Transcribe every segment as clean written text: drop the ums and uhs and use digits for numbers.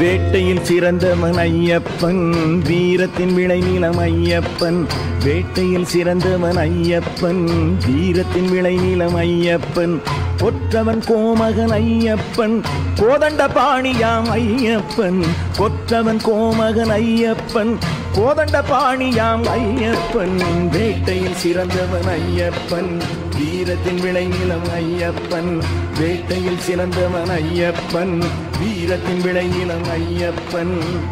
வேட்டையில் சிறந்தவன் ஐயப்பன், வீரத்தின் விளைநிலம் ஐயப்பன். வேட்டையில் சிறந்தவன் ஐயப்பன், வீரத்தின் விளைநிலம் ஐயப்பன். கொற்றவன் கோமகன் ஐயப்பன், கோதண்ட பாணியாம் ஐயப்பன். கொற்றவன் கோமகன் ஐயப்பன், கோதண்ட பாணியாம் ஐயப்பன். வேட்டையில் சிறந்தவன் ஐயப்பன், வீரத்தின் விளைநிலம் ஐயப்பன். வேட்டையில் சிறந்தவன் ஐயப்பன், வீரத்தின் விளைநிலம் ஐயப்பன்.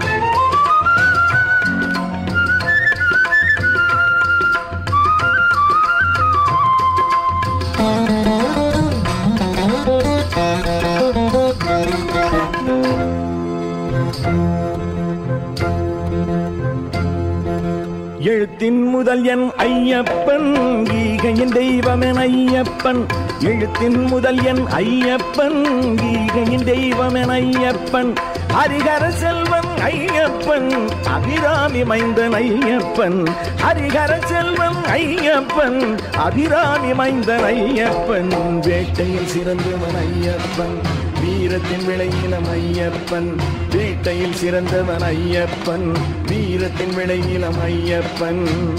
எழுத்தின் முதல் என் ஐயப்பன், ஈகையின் தெய்வமென் ஐயப்பன். எழுத்தின் முதல் என் ஐயப்பன், ஈகையின் தெய்வமென் ஐயப்பன். ஹரிஹர செல்வன் ஐயப்பன், அபிராமி மைந்தன் ஐயப்பன். ஹரிஹர செல்வன் ஐயப்பன், அபிராமி மைந்தன் ஐயப்பன். வேட்டையில் சிறந்தவன் ஐயப்பன், வீரத்தின் விளைநிலம் ஐயப்பன். வேட்டையில் சிறந்தவன் ஐயப்பன், வீரத்தின் விளைநிலம் ஐயப்பன்.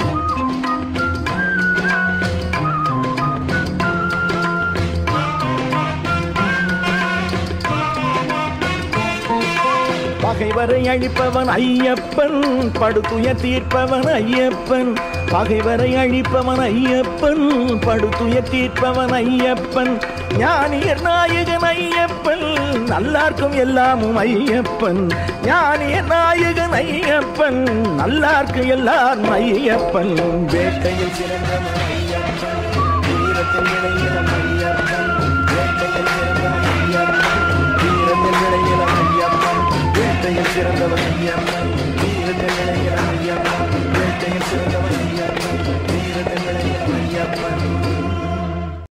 பகைவரை அழிப்பவன் ஐயப்பன், படுதுய தீர்ப்பவன் ஐயப்பன். பகைவரை அழிப்பவன் ஐயப்பன், படுதுய தீர்ப்பவன் ஐயப்பன். ஞானியர் நாயகன் ஐயப்பன், நல்லார்க்கும் எல்லாமும் ஐயப்பன். ஞானியர் நாயகன் ஐயப்பன், நல்லார்க்கு எல்லாரும் ஐயப்பன். வேட்டையில் சிறந்தவன் ஐயப்பன், வீரத்தின் விளைநிலம் ஐயப்பன். வேட்டையில் சிறந்தவன் ஐயப்பன், வீரத்தின் விளைநிலம் ஐயப்பன். வேட்டையில் சிறந்தவன் ஐயப்பன், வீரத்தின் விளைநிலம் ஐயப்பன். வேட்டையில் சிறந்தவன்